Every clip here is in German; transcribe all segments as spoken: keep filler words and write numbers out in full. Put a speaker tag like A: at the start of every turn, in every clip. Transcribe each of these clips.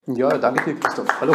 A: Ja, danke dir, Christoph. Hallo.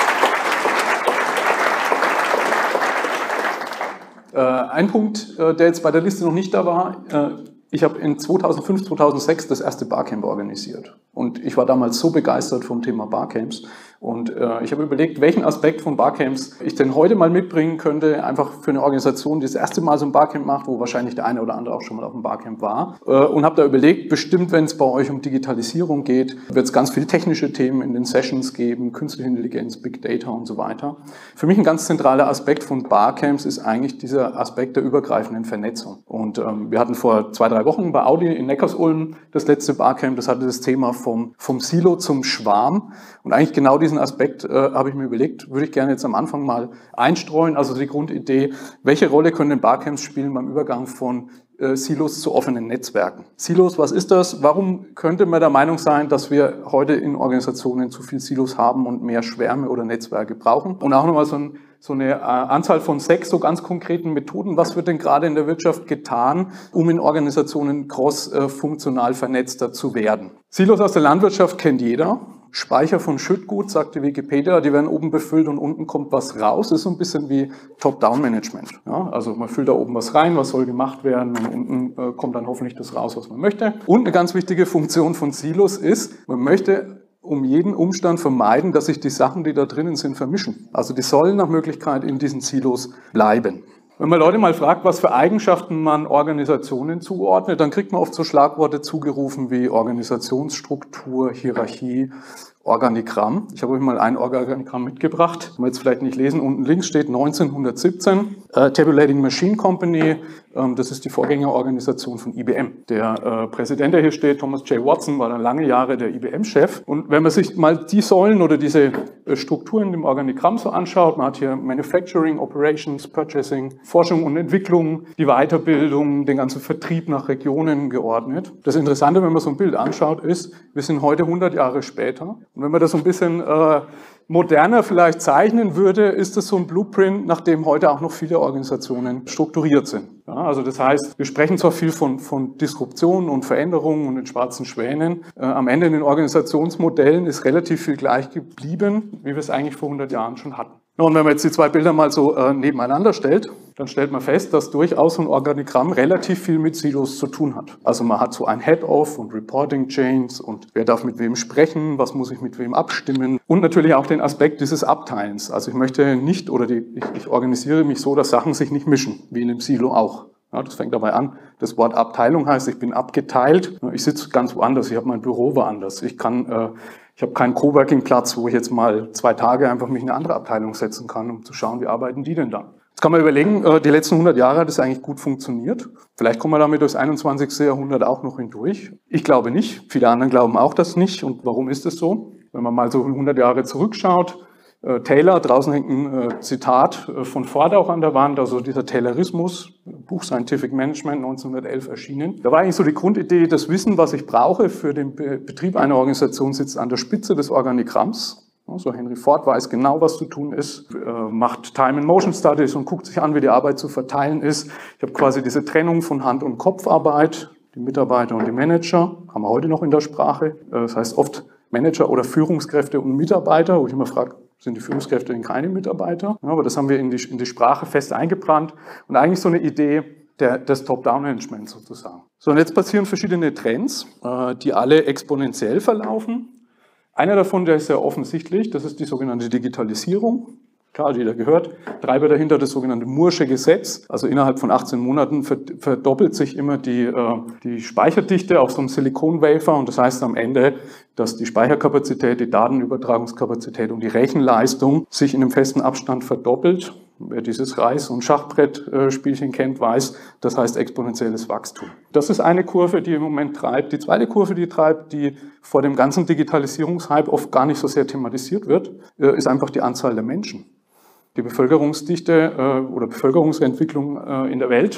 A: Äh, ein Punkt, äh, der jetzt bei der Liste noch nicht da war, äh, ich habe in zweitausendfünf, zweitausendsechs das erste Barcamp organisiert. Und ich war damals so begeistert vom Thema Barcamps. Und äh, ich habe überlegt, welchen Aspekt von Barcamps ich denn heute mal mitbringen könnte, einfach für eine Organisation, die das erste Mal so ein Barcamp macht, wo wahrscheinlich der eine oder andere auch schon mal auf einem Barcamp war. Äh, und habe da überlegt, bestimmt, wenn es bei euch um Digitalisierung geht, wird es ganz viele technische Themen in den Sessions geben, künstliche Intelligenz, Big Data und so weiter. Für mich ein ganz zentraler Aspekt von Barcamps ist eigentlich dieser Aspekt der übergreifenden Vernetzung. Und ähm, wir hatten vor zwei, drei Wochen bei Audi in Neckarsulm das letzte Barcamp, das hatte das Thema vom, vom Silo zum Schwarm. Und eigentlich genau diesen Aspekt äh, habe ich mir überlegt, würde ich gerne jetzt am Anfang mal einstreuen. Also die Grundidee, welche Rolle können denn Barcamps spielen beim Übergang von äh, Silos zu offenen Netzwerken? Silos, was ist das? Warum könnte man der Meinung sein, dass wir heute in Organisationen zu viel Silos haben und mehr Schwärme oder Netzwerke brauchen? Und auch nochmal so ein so eine äh, Anzahl von sechs so ganz konkreten Methoden. Was wird denn gerade in der Wirtschaft getan, um in Organisationen cross-funktional vernetzter zu werden? Silos aus der Landwirtschaft kennt jeder. Speicher von Schüttgut, sagt die Wikipedia, die werden oben befüllt und unten kommt was raus. Das ist so ein bisschen wie Top-Down-Management. Ja, also man füllt da oben was rein, was soll gemacht werden und unten äh, kommt dann hoffentlich das raus, was man möchte. Und eine ganz wichtige Funktion von Silos ist, man möchte um jeden Umstand vermeiden, dass sich die Sachen, die da drinnen sind, vermischen. Also die sollen nach Möglichkeit in diesen Silos bleiben. Wenn man Leute mal fragt, was für Eigenschaften man Organisationen zuordnet, dann kriegt man oft so Schlagworte zugerufen wie Organisationsstruktur, Hierarchie, Organigramm. Ich habe euch mal ein Organigramm mitgebracht. Kann man jetzt vielleicht nicht lesen. Unten links steht neunzehnhundertsiebzehn. Äh, Tabulating Machine Company. Ähm, das ist die Vorgängerorganisation von I B M. Der äh, Präsident, der hier steht, Thomas J. Watson, war dann lange Jahre der I B M-Chef. Und wenn man sich mal die Säulen oder diese äh, Strukturen im Organigramm so anschaut, man hat hier Manufacturing, Operations, Purchasing, Forschung und Entwicklung, die Weiterbildung, den ganzen Vertrieb nach Regionen geordnet. Das Interessante, wenn man so ein Bild anschaut, ist, wir sind heute hundert Jahre später. Und wenn man das so ein bisschen äh, moderner vielleicht zeichnen würde, ist das so ein Blueprint, nach dem heute auch noch viele Organisationen strukturiert sind. Ja, also das heißt, wir sprechen zwar viel von, von Disruption und Veränderungen und den schwarzen Schwänen. Äh, am Ende in den Organisationsmodellen ist relativ viel gleich geblieben, wie wir es eigentlich vor hundert Jahren schon hatten. Und wenn man jetzt die zwei Bilder mal so äh, nebeneinander stellt, dann stellt man fest, dass durchaus so ein Organigramm relativ viel mit Silos zu tun hat. Also man hat so ein Head-Off und Reporting-Chains und wer darf mit wem sprechen, was muss ich mit wem abstimmen und natürlich auch den Aspekt dieses Abteilens. Also ich möchte nicht oder die, ich, ich organisiere mich so, dass Sachen sich nicht mischen, wie in einem Silo auch. Ja, das fängt dabei an. Das Wort Abteilung heißt, ich bin abgeteilt. Ich sitze ganz woanders, ich habe mein Büro woanders. Ich kann, äh, ich habe keinen Coworking-Platz, wo ich jetzt mal zwei Tage einfach mich in eine andere Abteilung setzen kann, um zu schauen, wie arbeiten die denn da. Jetzt kann man überlegen, äh, die letzten hundert Jahre hat es eigentlich gut funktioniert. Vielleicht kommen wir damit durchs einundzwanzigste Jahrhundert auch noch hindurch. Ich glaube nicht. Viele anderen glauben auch das nicht. Und warum ist es so? Wenn man mal so hundert Jahre zurückschaut, Taylor, draußen hängt ein Zitat von Ford auch an der Wand, also dieser Taylorismus, Buch Scientific Management, neunzehnhundertelf erschienen. Da war eigentlich so die Grundidee, das Wissen, was ich brauche für den Betrieb einer Organisation, sitzt an der Spitze des Organigramms. Also Henry Ford weiß genau, was zu tun ist, macht Time and Motion Studies und guckt sich an, wie die Arbeit zu verteilen ist. Ich habe quasi diese Trennung von Hand- und Kopfarbeit, die Mitarbeiter und die Manager, haben wir heute noch in der Sprache. Das heißt oft Manager oder Führungskräfte und Mitarbeiter, wo ich immer frage, sind die Führungskräfte denn keine Mitarbeiter? Ja, aber das haben wir in die, in die Sprache fest eingebrannt und eigentlich so eine Idee der, des Top-Down-Managements sozusagen. So, und jetzt passieren verschiedene Trends, äh, die alle exponentiell verlaufen. Einer davon, der ist sehr offensichtlich, das ist die sogenannte Digitalisierung. Klar, jeder gehört. Treiber dahinter das sogenannte Moore'sche Gesetz. Also innerhalb von achtzehn Monaten verdoppelt sich immer die, äh, die Speicherdichte auf so einem Silikon-Wafer. Und das heißt am Ende, dass die Speicherkapazität, die Datenübertragungskapazität und die Rechenleistung sich in einem festen Abstand verdoppelt. Wer dieses Reis- und Schachbrettspielchen kennt, weiß, das heißt exponentielles Wachstum. Das ist eine Kurve, die im Moment treibt. Die zweite Kurve, die treibt, die vor dem ganzen Digitalisierungshype oft gar nicht so sehr thematisiert wird, ist einfach die Anzahl der Menschen. Die Bevölkerungsdichte äh, oder Bevölkerungsentwicklung äh, in der Welt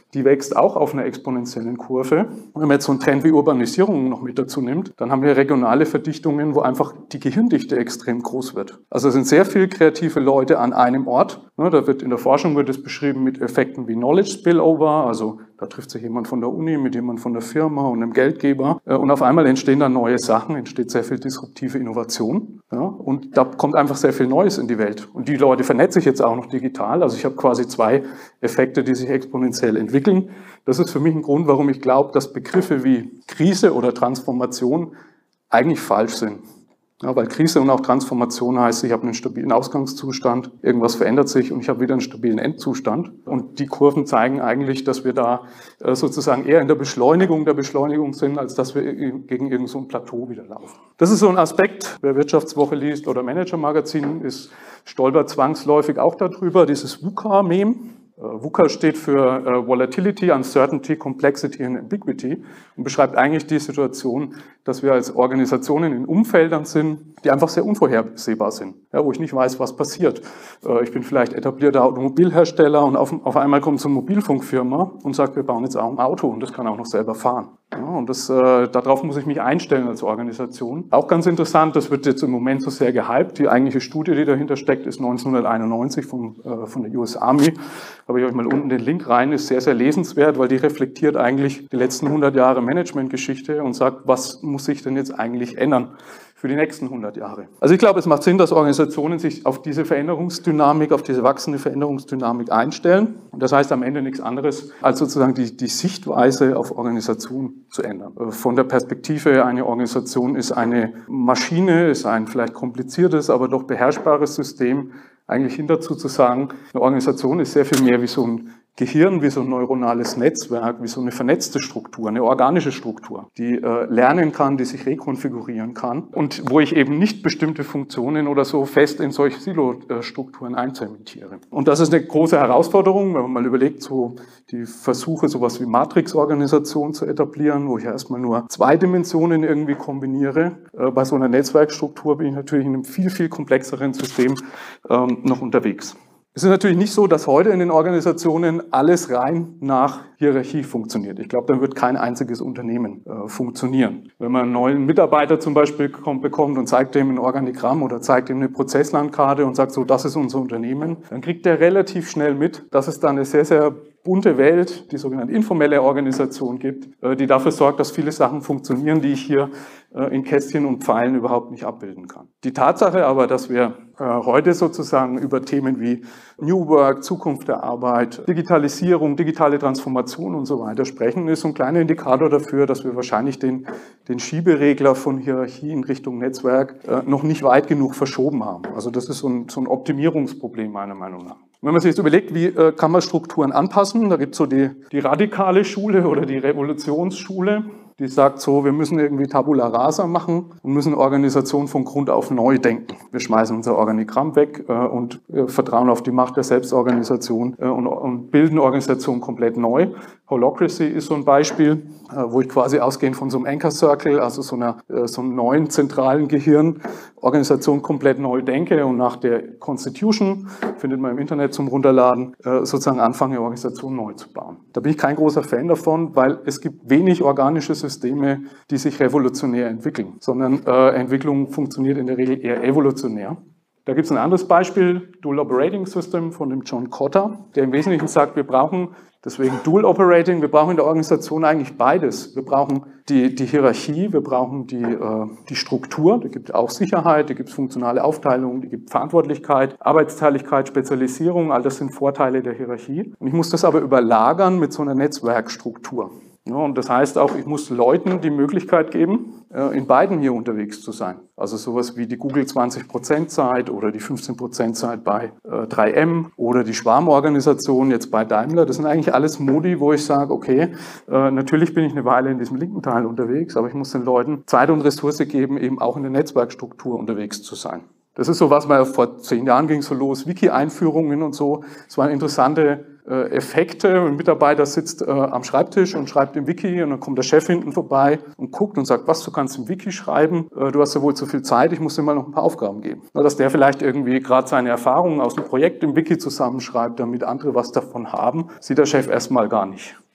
A: die wächst auch auf einer exponentiellen Kurve. Wenn man jetzt so einen Trend wie Urbanisierung noch mit dazu nimmt, dann haben wir regionale Verdichtungen, wo einfach die Gehirndichte extrem groß wird. Also es sind sehr viele kreative Leute an einem Ort. Da wird in der Forschung wird es beschrieben mit Effekten wie Knowledge Spillover, also da trifft sich jemand von der Uni mit jemand von der Firma und einem Geldgeber und auf einmal entstehen dann neue Sachen, entsteht sehr viel disruptive Innovation, ja, und da kommt einfach sehr viel Neues in die Welt. Und die Leute vernetzen sich jetzt auch noch digital, also ich habe quasi zwei Effekte, die sich exponentiell entwickeln. Das ist für mich ein Grund, warum ich glaube, dass Begriffe wie Krise oder Transformation eigentlich falsch sind. Ja, weil Krise und auch Transformation heißt, ich habe einen stabilen Ausgangszustand, irgendwas verändert sich und ich habe wieder einen stabilen Endzustand. Und die Kurven zeigen eigentlich, dass wir da äh, sozusagen eher in der Beschleunigung der Beschleunigung sind, als dass wir gegen irgend so ein Plateau wieder laufen. Das ist so ein Aspekt, wer Wirtschaftswoche liest oder Manager-Magazin, ist stolpert zwangsläufig auch darüber, dieses VUCA-Meme. VUCA steht für äh, Volatility, Uncertainty, Complexity and Ambiguity und beschreibt eigentlich die Situation, dass wir als Organisationen in Umfeldern sind, die einfach sehr unvorhersehbar sind, ja, wo ich nicht weiß, was passiert. Äh, ich bin vielleicht etablierter Automobilhersteller und auf, auf einmal kommt so eine Mobilfunkfirma und sagt, wir bauen jetzt auch ein Auto und das kann auch noch selber fahren. Ja, und das, äh, darauf muss ich mich einstellen als Organisation. Auch ganz interessant, das wird jetzt im Moment so sehr gehypt. Die eigentliche Studie, die dahinter steckt, ist neunzehnhunderteinundneunzig von, äh, von der U S Army. Habe ich euch mal unten den Link rein, ist sehr, sehr lesenswert, weil die reflektiert eigentlich die letzten hundert Jahre Managementgeschichte und sagt, was muss sich denn jetzt eigentlich ändern für die nächsten hundert Jahre. Also ich glaube, es macht Sinn, dass Organisationen sich auf diese Veränderungsdynamik, auf diese wachsende Veränderungsdynamik einstellen. Und das heißt am Ende nichts anderes, als sozusagen die, die Sichtweise auf Organisation zu ändern. Von der Perspektive, eine Organisation ist eine Maschine, ist ein vielleicht kompliziertes, aber doch beherrschbares System, eigentlich hin dazu zu sagen, eine Organisation ist sehr viel mehr wie so ein Gehirn, wie so ein neuronales Netzwerk, wie so eine vernetzte Struktur, eine organische Struktur, die äh, lernen kann, die sich rekonfigurieren kann und wo ich eben nicht bestimmte Funktionen oder so fest in solche Silo-Strukturen einzementiere. Und das ist eine große Herausforderung, wenn man mal überlegt, so die Versuche, sowas wie Matrix-Organisation zu etablieren, wo ich erstmal nur zwei Dimensionen irgendwie kombiniere. Äh, bei so einer Netzwerkstruktur bin ich natürlich in einem viel, viel komplexeren System ähm, noch unterwegs. Es ist natürlich nicht so, dass heute in den Organisationen alles rein nach Hierarchie funktioniert. Ich glaube, dann wird kein einziges Unternehmen äh, funktionieren. Wenn man einen neuen Mitarbeiter zum Beispiel kommt, bekommt und zeigt dem ein Organigramm oder zeigt ihm eine Prozesslandkarte und sagt so, das ist unser Unternehmen, dann kriegt er relativ schnell mit, dass es da eine sehr, sehr bunte Welt, die sogenannte informelle Organisation gibt, äh, die dafür sorgt, dass viele Sachen funktionieren, die ich hier äh, in Kästchen und Pfeilen überhaupt nicht abbilden kann. Die Tatsache aber, dass wir äh, heute sozusagen über Themen wie New Work, Zukunft der Arbeit, Digitalisierung, digitale Transformation und so weiter sprechen, ist so ein kleiner Indikator dafür, dass wir wahrscheinlich den, den Schieberegler von Hierarchie in Richtung Netzwerk äh, noch nicht weit genug verschoben haben. Also das ist so ein, so ein Optimierungsproblem meiner Meinung nach. Wenn man sich jetzt überlegt, wie äh, kann man Strukturen anpassen, da gibt es so die, die radikale Schule oder die Revolutionsschule, die sagt so, wir müssen irgendwie Tabula Rasa machen und müssen Organisation von Grund auf neu denken. Wir schmeißen unser Organigramm weg äh, und äh, vertrauen auf die Macht der Selbstorganisation äh, und, und bilden Organisation komplett neu. Holacracy ist so ein Beispiel, äh, wo ich quasi ausgehend von so einem Anchor Circle, also so, einer, äh, so einem neuen zentralen Gehirn, Organisation komplett neu denke und nach der Constitution, findet man im Internet zum Runterladen, äh, sozusagen anfange, Organisation neu zu bauen. Da bin ich kein großer Fan davon, weil es gibt wenig organische Systeme, die sich revolutionär entwickeln, sondern äh, Entwicklung funktioniert in der Regel eher evolutionär. Da gibt es ein anderes Beispiel, Dual Operating System von dem John Kotter, der im Wesentlichen sagt, wir brauchen deswegen Dual Operating, wir brauchen in der Organisation eigentlich beides. Wir brauchen die, die Hierarchie, wir brauchen die, äh, die Struktur, da gibt es auch Sicherheit, da gibt es funktionale Aufteilung, da gibt es Verantwortlichkeit, Arbeitsteiligkeit, Spezialisierung, all das sind Vorteile der Hierarchie. Und ich muss das aber überlagern mit so einer Netzwerkstruktur. Ja, und das heißt auch, ich muss Leuten die Möglichkeit geben, in beiden hier unterwegs zu sein. Also sowas wie die Google zwanzig Prozent Zeit oder die fünfzehn Prozent Zeit bei drei M oder die Schwarmorganisation jetzt bei Daimler. Das sind eigentlich alles Modi, wo ich sage, okay, natürlich bin ich eine Weile in diesem linken Teil unterwegs, aber ich muss den Leuten Zeit und Ressource geben, eben auch in der Netzwerkstruktur unterwegs zu sein. Das ist so, was mal vor zehn Jahren ging so los, Wiki-Einführungen und so. Es waren interessante äh, Effekte. Ein Mitarbeiter sitzt äh, am Schreibtisch und schreibt im Wiki und dann kommt der Chef hinten vorbei und guckt und sagt, was, du kannst im Wiki schreiben, äh, du hast ja wohl zu viel Zeit, ich muss dir mal noch ein paar Aufgaben geben. Na, dass der vielleicht irgendwie gerade seine Erfahrungen aus dem Projekt im Wiki zusammenschreibt, damit andere was davon haben, sieht der Chef erstmal gar nicht.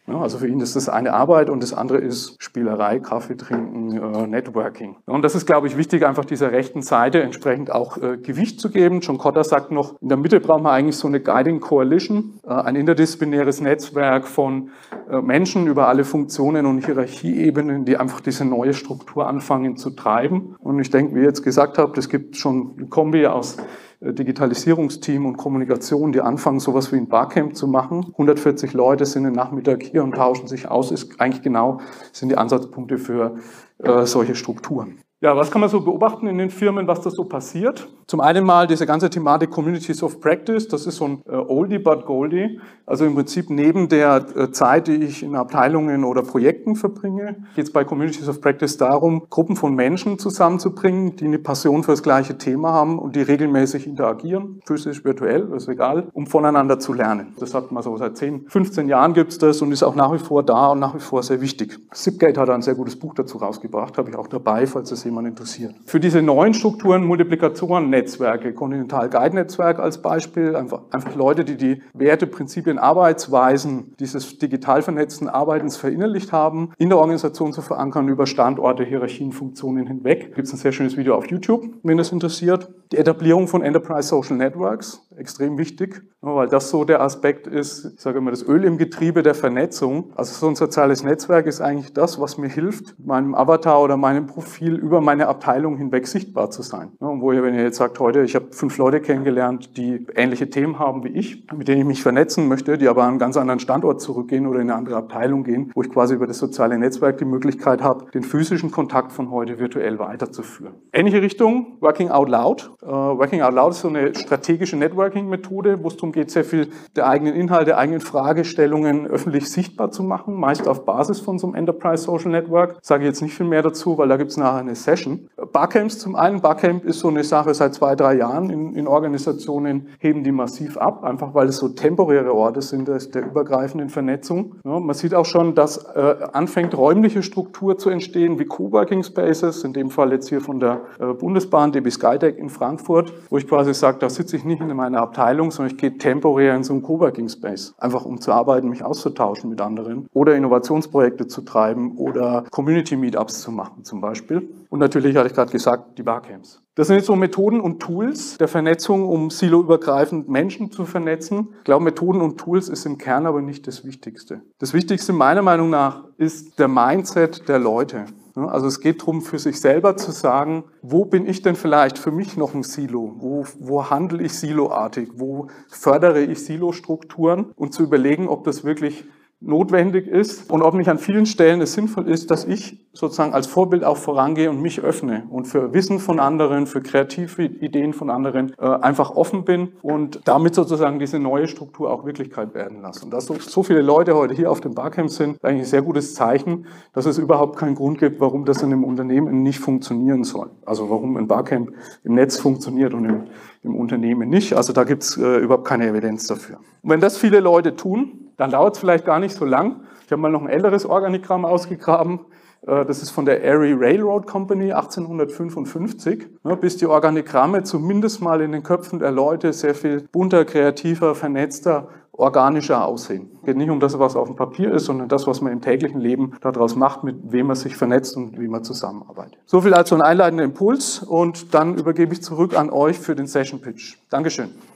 A: Ja, also für ihn ist das eine Arbeit und das andere ist Spielerei, Kaffee trinken, äh, Networking. Und das ist, glaube ich, wichtig, einfach dieser rechten Seite entsprechend auch äh, Gewicht zu geben. John Kotter sagt noch, in der Mitte brauchen wir eigentlich so eine Guiding Coalition, äh, ein interdisziplinäres Netzwerk von äh, Menschen über alle Funktionen und Hierarchieebenen, die einfach diese neue Struktur anfangen zu treiben. Und ich denke, wie ihr jetzt gesagt habt, es gibt schon eine Kombi aus Digitalisierungsteam und Kommunikation, die anfangen, sowas wie ein Barcamp zu machen. hundertvierzig Leute sind den Nachmittag hier und tauschen sich aus, ist eigentlich genau, sind die Ansatzpunkte für äh, solche Strukturen. Ja, was kann man so beobachten in den Firmen, was da so passiert? Zum einen mal diese ganze Thematik Communities of Practice, das ist so ein äh, Oldie but Goldie. Also im Prinzip neben der äh, Zeit, die ich in Abteilungen oder Projekten verbringe, geht es bei Communities of Practice darum, Gruppen von Menschen zusammenzubringen, die eine Passion für das gleiche Thema haben und die regelmäßig interagieren, physisch, virtuell, ist egal, um voneinander zu lernen. Das hat man so seit zehn, fünfzehn Jahren gibt es das und ist auch nach wie vor da und nach wie vor sehr wichtig. Zipgate hat ein sehr gutes Buch dazu rausgebracht, habe ich auch dabei, falls es jemand interessiert. Für diese neuen Strukturen, Multiplikatoren, Netzwerke, Continental Guide Netzwerk als Beispiel, einfach, einfach Leute, die die Werte, Prinzipien, Arbeitsweisen dieses digital vernetzten Arbeitens verinnerlicht haben, in der Organisation zu verankern, über Standorte, Hierarchien, Funktionen hinweg. Gibt es ein sehr schönes Video auf YouTube, wenn das interessiert. Die Etablierung von Enterprise Social Networks, extrem wichtig, weil das so der Aspekt ist, ich sage immer, das Öl im Getriebe der Vernetzung. Also so ein soziales Netzwerk ist eigentlich das, was mir hilft, meinem Avatar oder meinem Profil über meine Abteilung hinweg sichtbar zu sein. Und wo ihr, wenn ihr jetzt sagt, heute, ich habe fünf Leute kennengelernt, die ähnliche Themen haben wie ich, mit denen ich mich vernetzen möchte, die aber an einen ganz anderen Standort zurückgehen oder in eine andere Abteilung gehen, wo ich quasi über das soziale Netzwerk die Möglichkeit habe, den physischen Kontakt von heute virtuell weiterzuführen. Ähnliche Richtung, Working Out Loud. Uh, Working Out Loud ist so eine strategische Networking-Methode, wo es darum geht, sehr viel der eigenen Inhalte, der eigenen Fragestellungen öffentlich sichtbar zu machen, meist auf Basis von so einem Enterprise Social Network. Ich sage jetzt nicht viel mehr dazu, weil da gibt es nachher eine Session. Barcamps zum einen. Barcamp ist so eine Sache seit zwei, drei Jahren in, in Organisationen, heben die massiv ab, einfach weil es so temporäre Orte sind der, der übergreifenden Vernetzung. Ja, man sieht auch schon, dass äh, anfängt, räumliche Struktur zu entstehen, wie Coworking Spaces, in dem Fall jetzt hier von der äh, Bundesbahn, D B Skytech in Frankfurt, wo ich quasi sage, da sitze ich nicht in meiner Abteilung, sondern ich gehe temporär in so einen Coworking Space, einfach um zu arbeiten, mich auszutauschen mit anderen oder Innovationsprojekte zu treiben oder Community Meetups zu machen zum Beispiel. Und natürlich hatte ich gerade gesagt, die Barcamps. Das sind jetzt so Methoden und Tools der Vernetzung, um siloübergreifend Menschen zu vernetzen. Ich glaube, Methoden und Tools ist im Kern aber nicht das Wichtigste. Das Wichtigste meiner Meinung nach ist der Mindset der Leute. Also es geht darum, für sich selber zu sagen, wo bin ich denn vielleicht für mich noch ein Silo? Wo, wo handle ich siloartig? Wo fördere ich Silostrukturen? Und zu überlegen, ob das wirklich notwendig ist und ob nicht an vielen Stellen es sinnvoll ist, dass ich sozusagen als Vorbild auch vorangehe und mich öffne und für Wissen von anderen, für kreative Ideen von anderen äh, einfach offen bin und damit sozusagen diese neue Struktur auch Wirklichkeit werden lasse. Und dass so, so viele Leute heute hier auf dem Barcamp sind, ist eigentlich ein sehr gutes Zeichen, dass es überhaupt keinen Grund gibt, warum das in einem Unternehmen nicht funktionieren soll. Also warum ein Barcamp im Netz funktioniert und im, im Unternehmen nicht. Also da gibt es äh, überhaupt keine Evidenz dafür. Und wenn das viele Leute tun, dann dauert es vielleicht gar nicht so lang. Ich habe mal noch ein älteres Organigramm ausgegraben. Das ist von der Erie Railroad Company achtzehnhundertfünfundfünfzig, bis die Organigramme zumindest mal in den Köpfen der Leute sehr viel bunter, kreativer, vernetzter, organischer aussehen. Es geht nicht um das, was auf dem Papier ist, sondern das, was man im täglichen Leben daraus macht, mit wem man sich vernetzt und wie man zusammenarbeitet. So viel also ein einleitender Impuls und dann übergebe ich zurück an euch für den Session Pitch. Dankeschön.